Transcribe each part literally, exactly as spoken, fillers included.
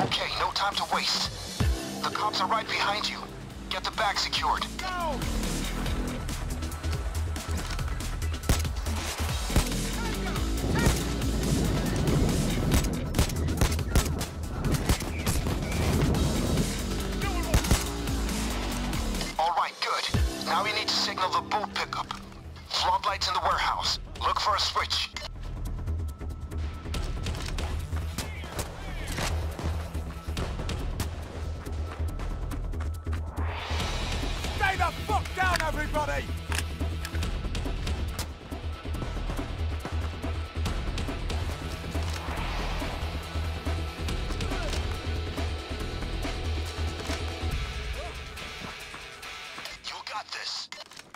Okay, no time to waste. The cops are right behind you. Get the bag secured. Go! Alright, good. Now you need to signal the boat pickup. Floodlights in the warehouse. Look for a switch. Stay the fuck down, everybody! You got this.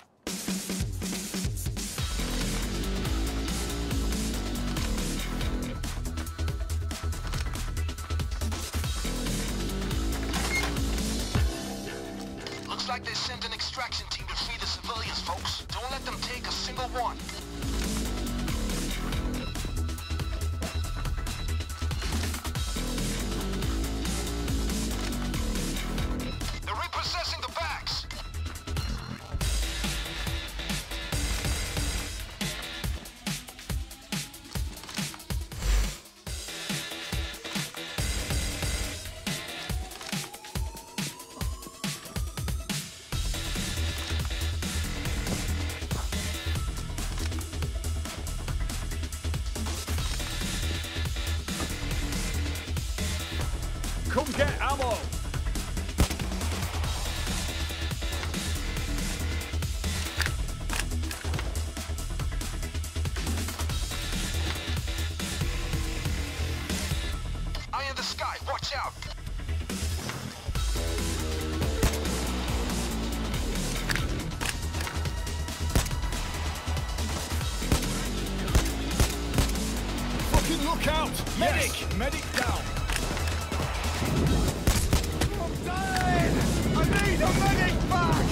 Looks like they sent an extraction team to free the civilians, folks. Don't let them take a single one. They're repossessing the bags. Come get ammo! Eye in the sky, watch out! Fucking look out! Medic! Yes. Medic down! I'm dying! I need a medic back!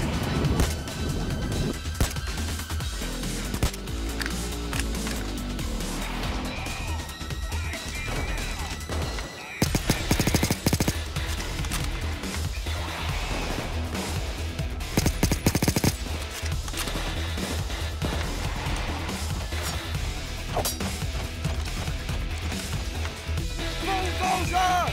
Bulldozer!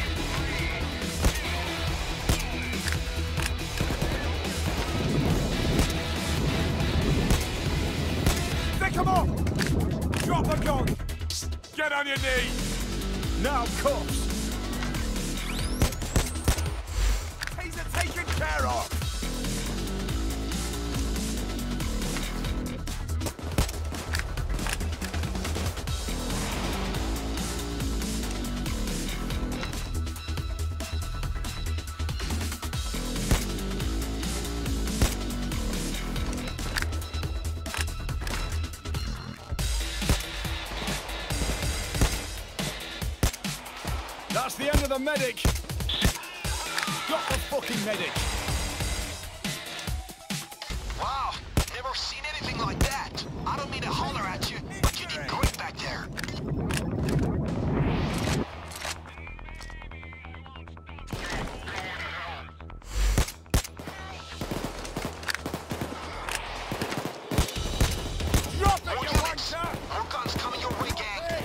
Pick 'em up! Drop a gun! Get on your knees! Now, cops! These are taken care of! That's the end of the medic! Got the fucking medic! Wow, never seen anything like that. I don't mean to holler at you, but you did great back there. Drop it, More you units. wanker! More guns coming your way, gang.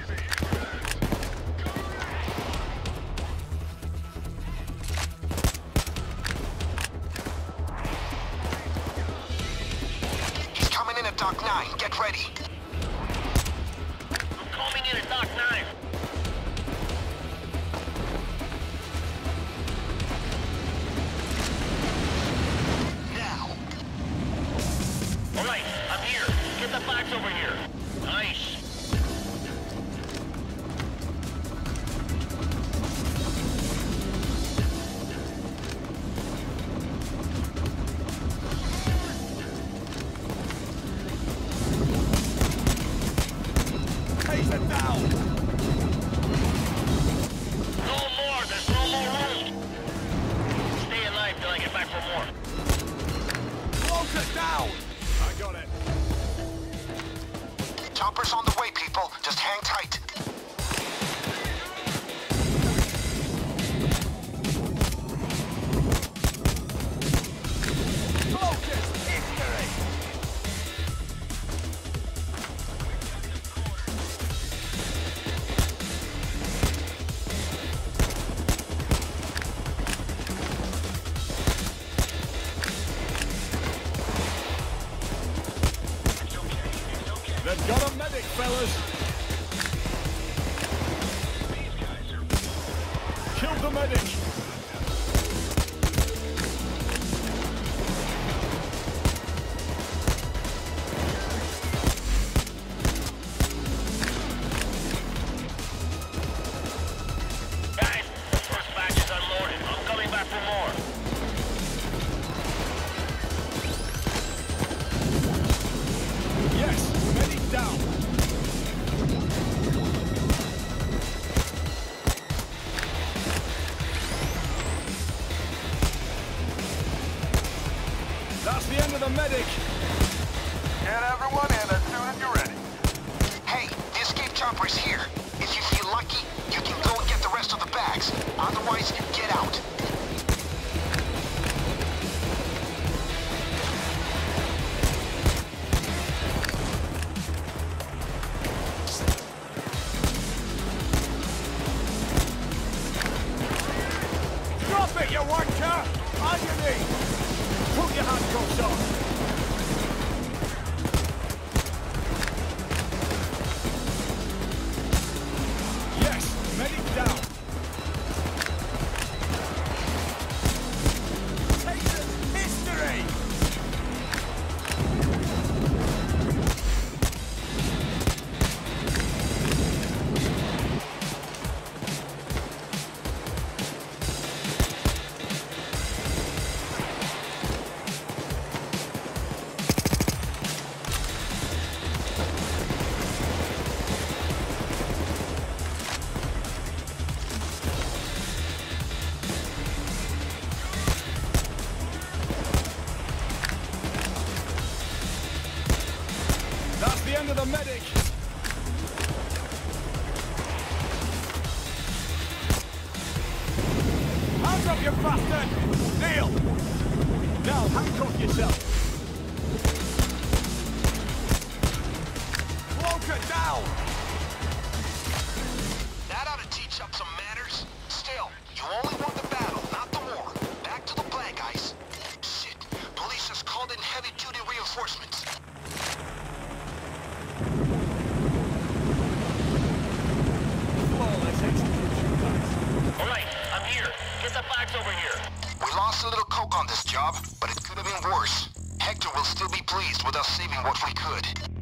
He's coming in at Dock nine. Get ready. I'm coming in at Dock nine. Now. All right, I'm here. Get the box over here. Nice. Taser down! No more. There's no more room. Stay alive till I get back for more. Close it down! I got it. Choppers on the way, people. Just hang tight. the medic! Guys, the first batch is unloaded. I'm coming back for more. Yes, medic down! That's the end of the medic! Get everyone in as soon as you're ready. Hey, the escape chopper is here. If you feel lucky, you can go and get the rest of the bags. Otherwise, get out. Drop it, you wanker! On your knees! Put your handcuffs on! Yes, medic down! Texas history! That's the end of the medic! Hands up, you bastard! Kneel! Now, handcuff yourself! Walker, down! That ought to teach up some manners. Still, you only won the battle, not the war. Back to the plan, guys. Shit, police has called in heavy-duty reinforcements. Flawless execution, guys. Alright, I'm here. Get the bags over here. We lost a little coke on this job, but it could have been worse. Hector will still be pleased with us saving what we could.